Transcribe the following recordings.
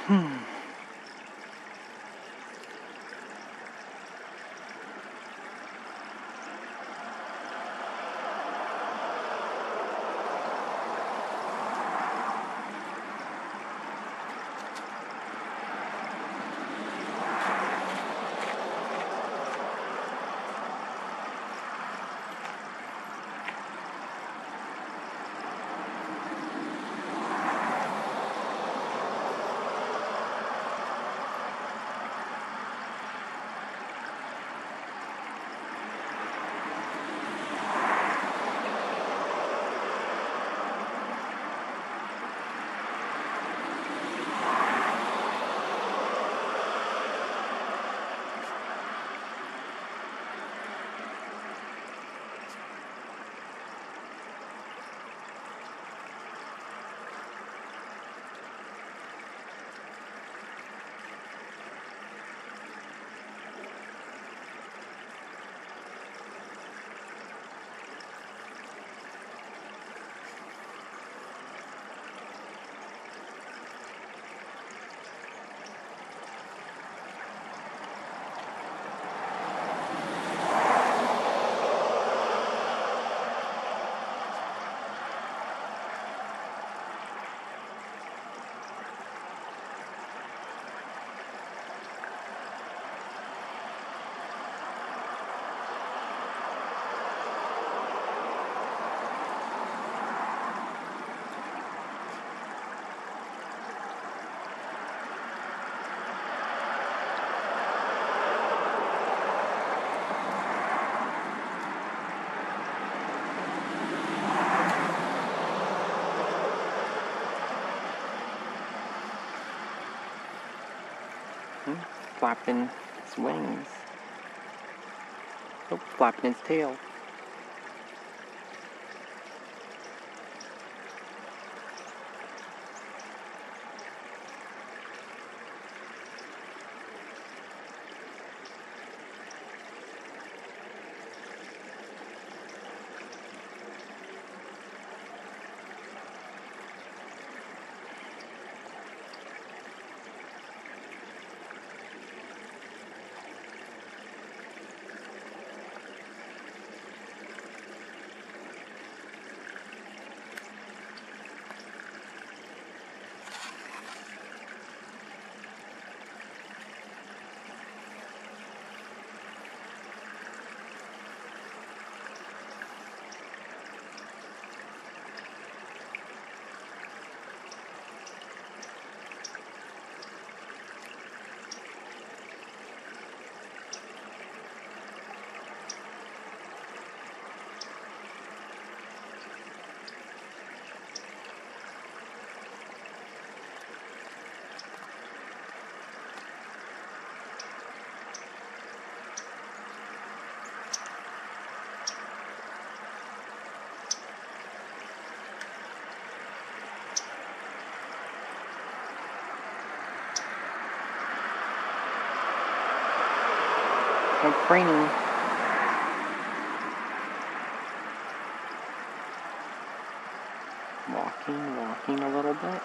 Flapping his wings. Oh, flapping his tail. It's raining. Walking a little bit.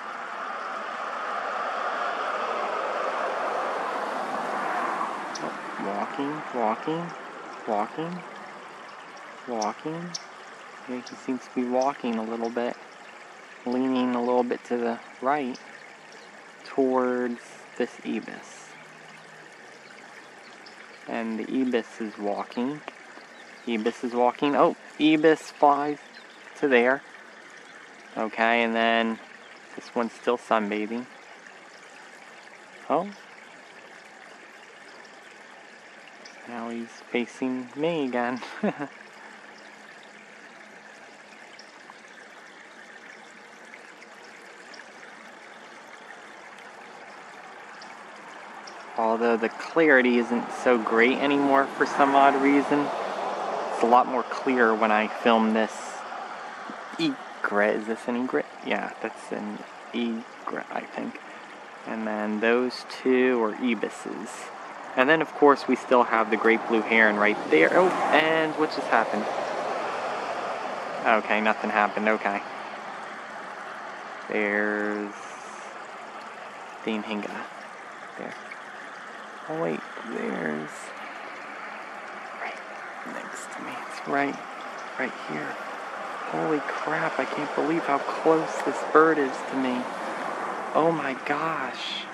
Walking. Yeah, he seems to be walking a little bit, leaning a little bit to the right towards this ibis. And the ibis is walking. Oh, ibis flies to there. Okay, and then this one's still sunbathing. Oh. Now he's facing me again. Although the clarity isn't so great anymore for some odd reason. It's a lot more clear when I film this egret. Is this an egret? Yeah, that's an egret, I think. And then those two are ibises. And then, of course, we still have the Great Blue Heron right there. Oh, and what just happened? Okay, nothing happened. Okay. There's The Anhinga. There. Oh wait, there's... right next to me. It's right here. Holy crap, I can't believe how close this bird is to me. Oh my gosh.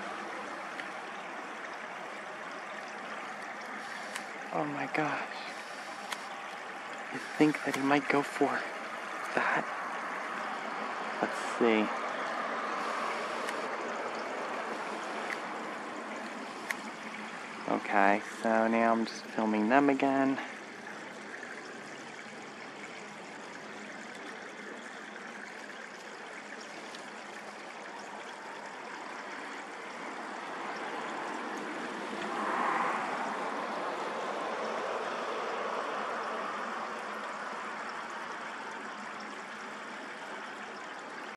Oh my gosh. You think that he might go for that? Let's see. Okay, so now I'm just filming them again.